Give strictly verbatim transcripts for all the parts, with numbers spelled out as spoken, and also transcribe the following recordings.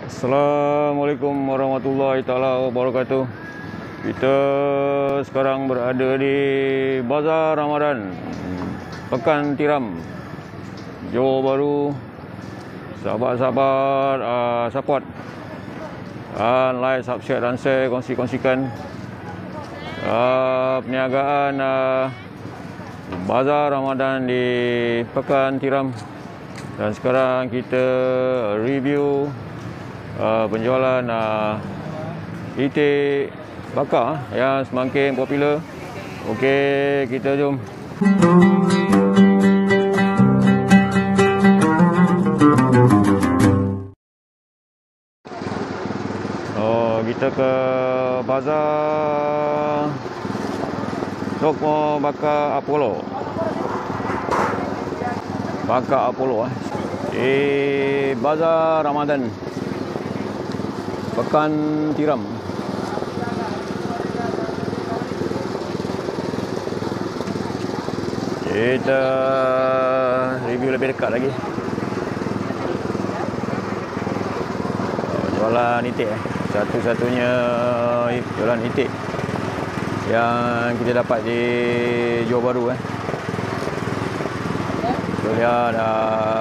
Assalamualaikum warahmatullahi taala wabarakatuh. Kita sekarang berada di Bazar Ramadan Pekan Tiram, Johor Bahru. Sahabat-sahabat uh, support dan like, subscribe dan share, kongsi-kongsikan uh, perniagaan uh, Bazar Ramadan di Pekan Tiram. Dan sekarang kita review uh, penjualan uh, itik bakar yang semakin popular. Okey, kita jom. Oh, kita ke bazar toko bakar Apollo. Bakar Apollo eh. Di Bazar Ramadan Pekan Tiram. Kita review lebih dekat lagi. Jualan itik eh. Satu-satunya jualan itik yang kita dapat di Johor Bahru eh. Kita lihat uh,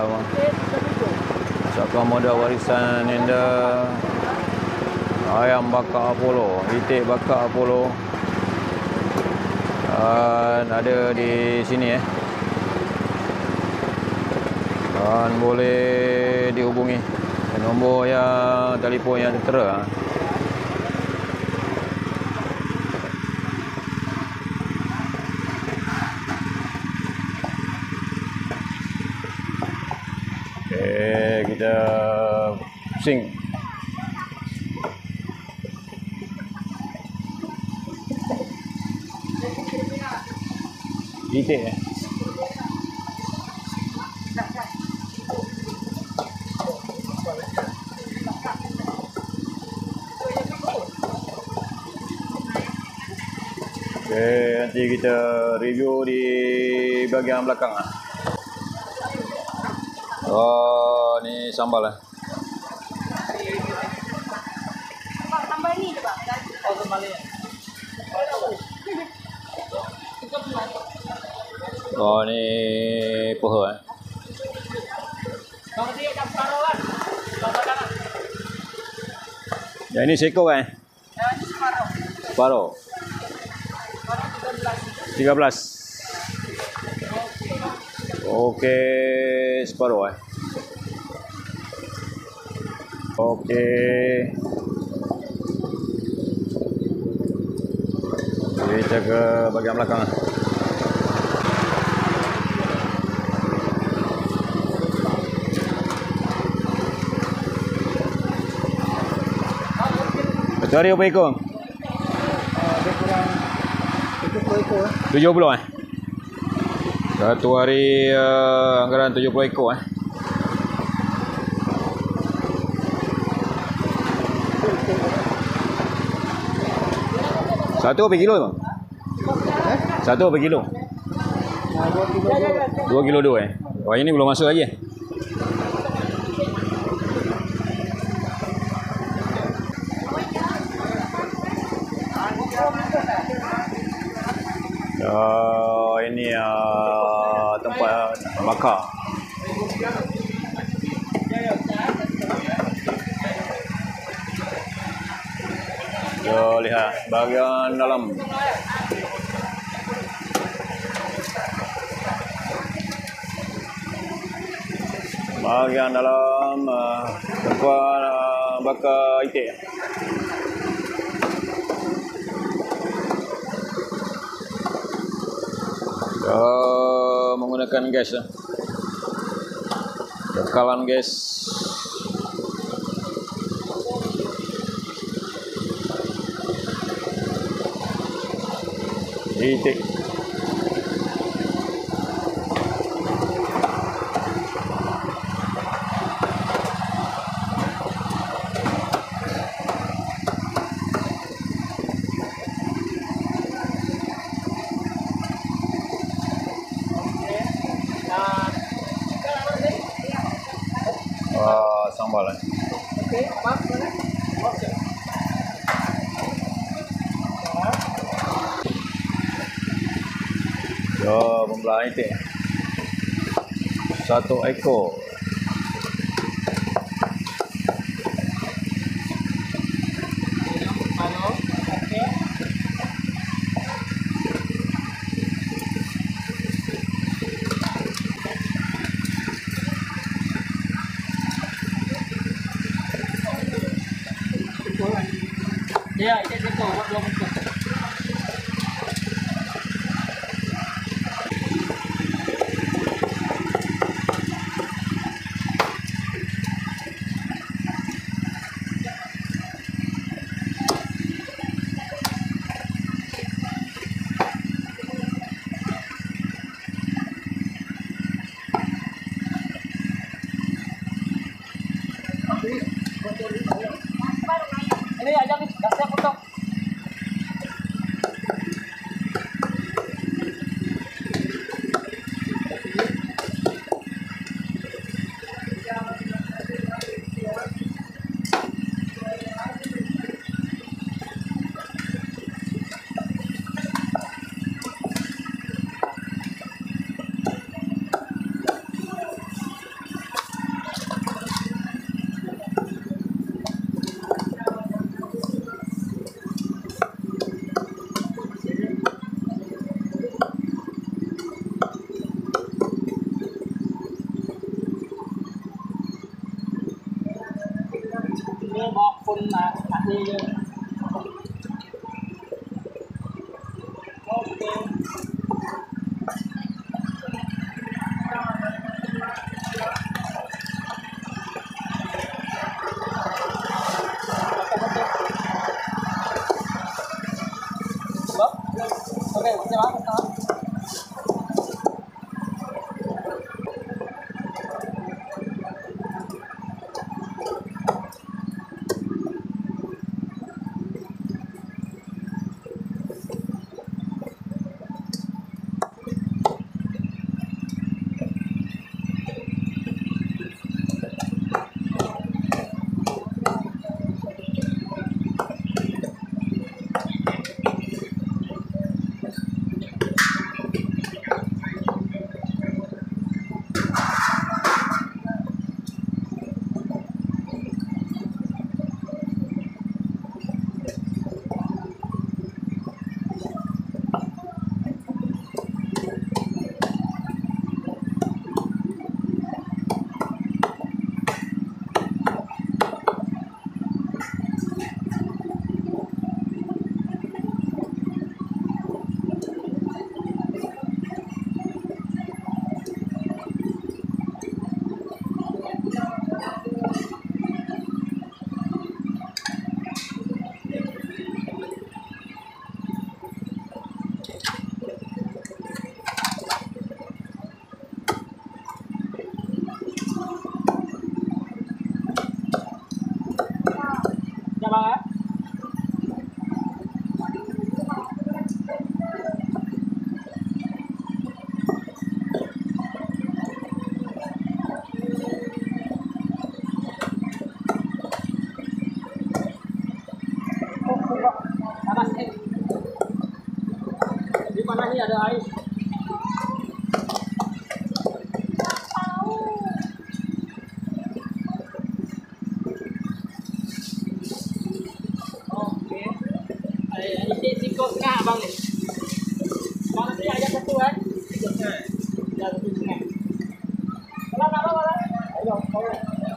Saka modal warisan Nenda, ayam bakar Apollo, itik bakar Apollo. Dan ada di sini eh. Dan boleh dihubungi nombor yang telefon yang tertera. Okay, kita pusing. Itik eh. Okay, nanti kita review di bahagian belakang lah. Oh, ni sambal lah. Tambah ni je, Pak. Oh, sambal ni. Oh, ni poha eh. Kalau dia dah separuh kan? Kalau dah. Yang ini seko kan? Ya, ini separuh. Separuh. tiga belas. Okey, separuh eh. Okey. Kita ke bahagian belakang. Cari berapa ekor? Lebih kurang tujuh puluh ekor. tujuh puluh eh? Satu hari uh, anggaran tujuh puluh ekor eh. Satu berapa kilo bang? Eh? Satu berapa kilo? Nah, dua kilo dua. Dua kilo dua eh? Wah, ini belum masuk lagi eh? Uh, ini uh, tempat bakar. Kita lihat bahagian dalam. Bahagian dalam uh, tempat uh, bakar itik. Uh, menggunakan gas ya. Bekalan gas. Itik. Nah, uh, sambal eh. Okey, apa? Mana? Okey. Yo, pembelah itik. Satu ekor. Halo. Okey. Ya, itu itu buat dua bungkus. Ini aja nih, dah siap potong. Ini bawa pun asli je. Okey. Okey, kita makan. Dạ vâng ạ. Panas nih. Di mana nih ada air? Ini sikok tengah bang ni. Bang nanti ajak satu kan? Sikok tengah. Ya, satu tengah. Kalau nak apa lah? Ayo, ayo.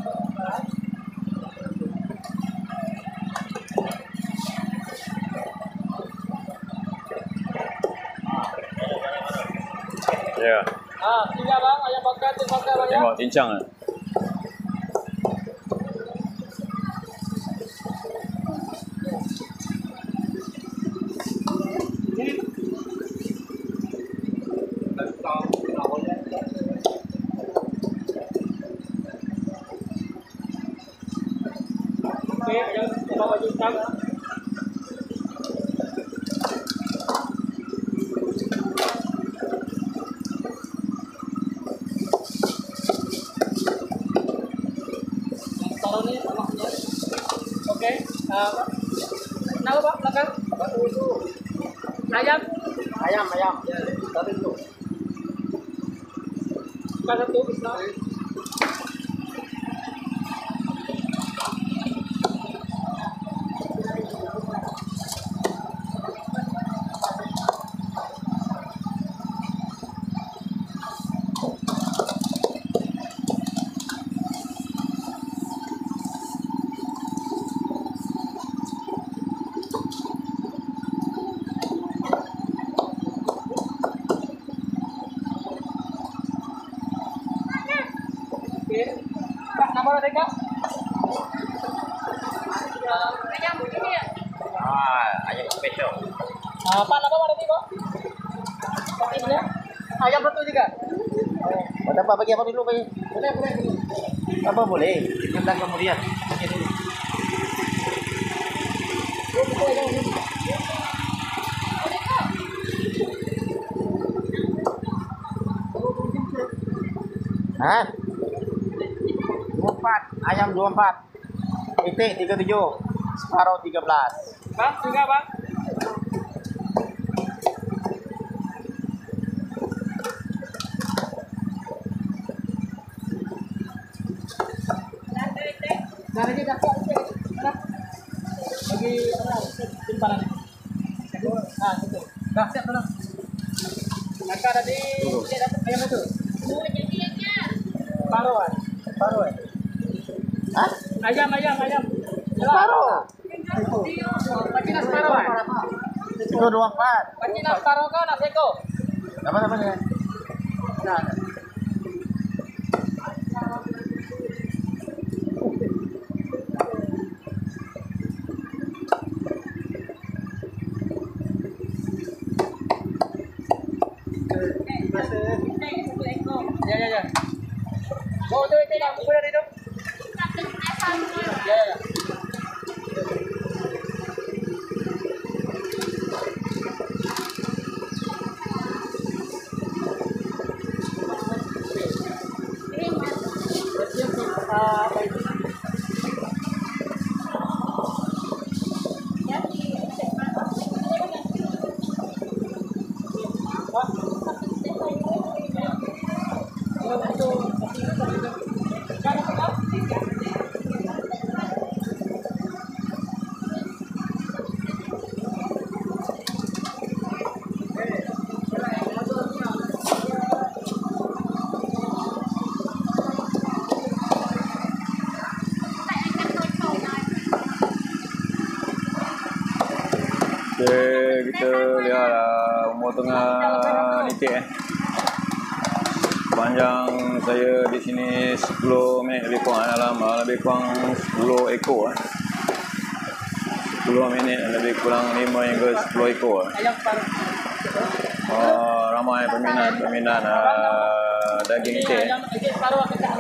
Ya. Ah, tiga bang, ayam bakar tu bakar bang ya. Tengok cincang ah. Okey, ayam bawa baju hitam. Taruh ni, taruh ni. Apa? Nama Pak, belakang. Ayam. Ayam, ayam. Satu itu. Bukan satu, bisa. Kak, nama ada Kak? Ayam begini ya? Ah, ayam spesial. Ah, Pak, nama ada Pak? Pak ini ya? Ayam satu juga. Oh, apa bagi apa dulu bagi? Boleh, boleh, boleh. Apa boleh? Kita kemudian. Bagi dulu. Hah? dua puluh empat, ayam dua puluh empat. Itik tiga puluh tujuh, separuh tiga belas. Bang, juga Bang. Dari kita kok mana? Bagi apa? Simpanan. Ah, itu. Dah siap belum? Maka ada di dia dapat ayam itu. Oh, jadi aja. Paruan. Paruan. Hah? Ayam, ayam, ayam. Separuh. Pacina separuh kan? Itu dua puluh empat. Pacina separuh kan nak seko? Apa namanya? Nah. Ya, ya, ya. Oh, itu itu dah, buku dari itu. Ya, ya. Okay, kita lihat uh, umur tengah nitik eh. Panjang saya di sini sepuluh minit lebih kurang dalam uh, lebih kurang sepuluh ekor eh. sepuluh minit lebih kurang lima hingga sepuluh ekor. Eh. Ayam separuh. Uh, ramai peminat-peminat uh, daging nitik. Eh. Ayam separuh kita.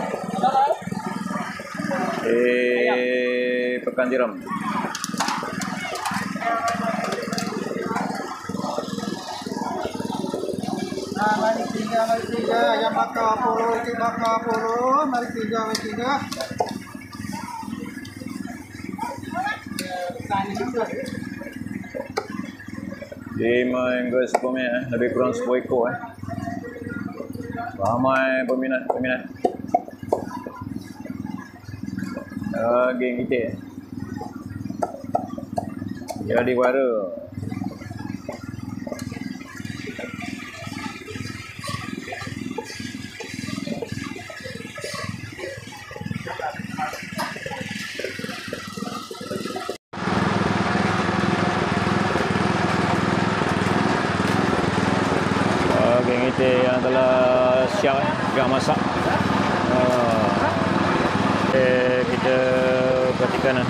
Eh, Pekan Tiram. Ah, mari tiga, mari tiga. Yang bakal puluh, itu bakal puluh. Mari tiga, mari tiga. lima hingga sepuluh minit eh. Lebih kurang sepuluh ekor eh. Ramai peminat-peminat daging itik eh. Jadi viral. Daging itik yang telah siap eh, dah masak. Uh, eh, kita perhatikan eh.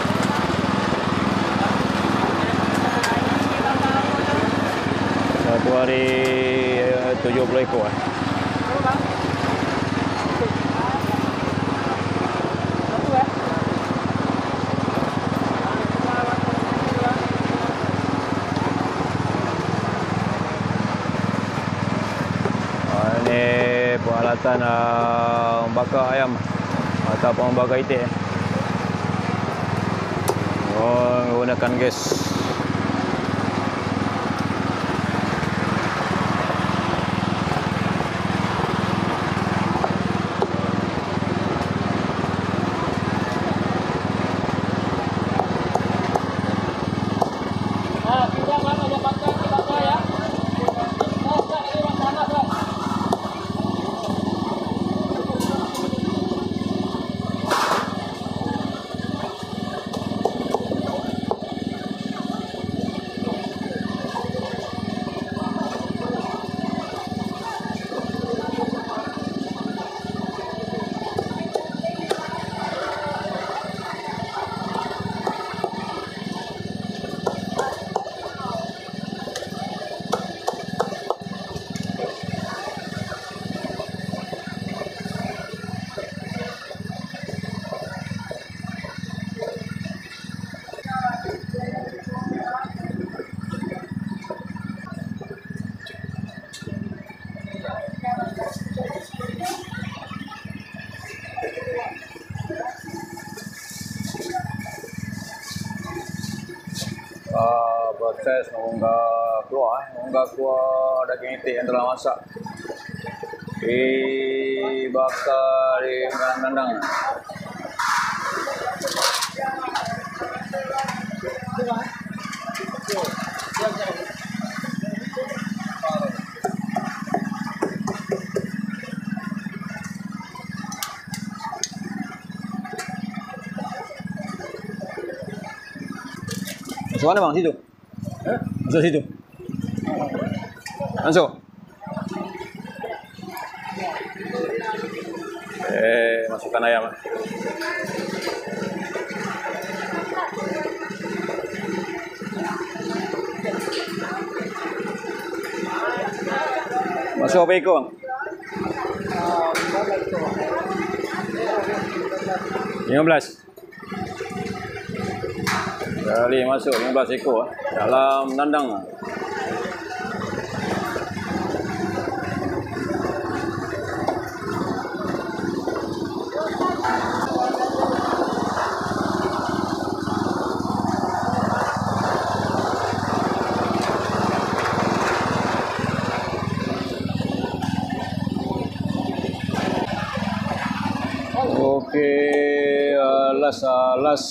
Satu hari eh, tujuh puluh ekor eh. Ini peralatan uh, membakar ayam ataupun membakar itik. Oh, menggunakan gas. Ah, kita mana ada bakar kita ya. Oh, enggak, ini yang panas, Bang. Uh, proses mengunggah keluar eh. mengunggah keluar daging itik yang telah masak, dibakar di kandang. Masuk mana bang? Situ? Eh? Masuk situ? Masuk? Eh, masukkan ayam. Masuk apa ekor bang? lima belas. Kali masuk lima belas ekor dalam nandang. Okey, alas alas.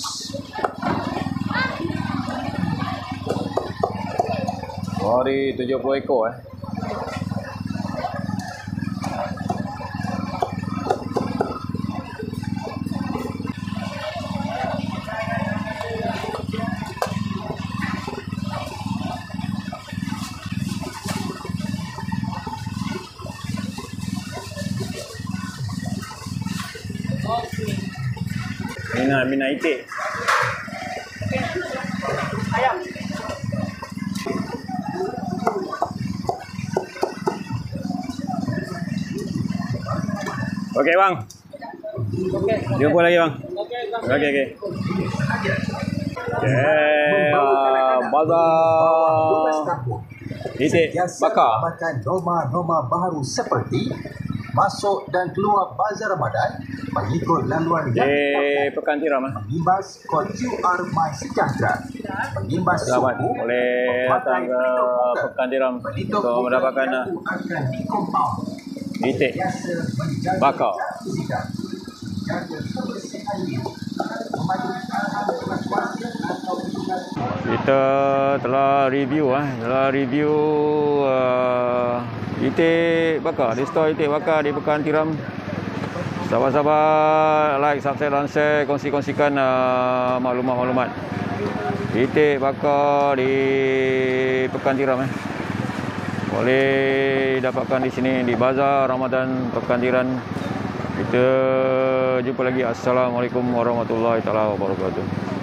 Hari tujuh puluh ekor eh. Mina mina itik. Ayam. Okey bang. Okey. Jumpa lagi bang. Okey, Bang. Okey okey. Okay, uh, bazar itik bakar. Makan norma-norma baru seperti masuk dan keluar bazar Ramadan mengikut laluan yang Di Pekan Tiram eh. mengimbas kod Q R My Sejahtera, mengimbas Selamat suku, boleh datang ke Pekan Tiram Bentuk untuk mendapatkan uh, itu akan dikompaun itik biasa menjaga bakar. jarak fizikal, menjaga kebersihan diri, memadukan aturan kuasa atau hubungan. Kita telah review eh, telah review uh, itik bakar di store itik bakar di Pekan Tiram. Sahabat-sahabat like, subscribe dan share, kongsi-kongsikan uh, maklumat-maklumat itik bakar di Pekan Tiram eh. Boleh dapatkan di sini di Bazar Ramadan Pekan Tiram. Kita jumpa lagi. Assalamualaikum warahmatullahi taala wabarakatuh.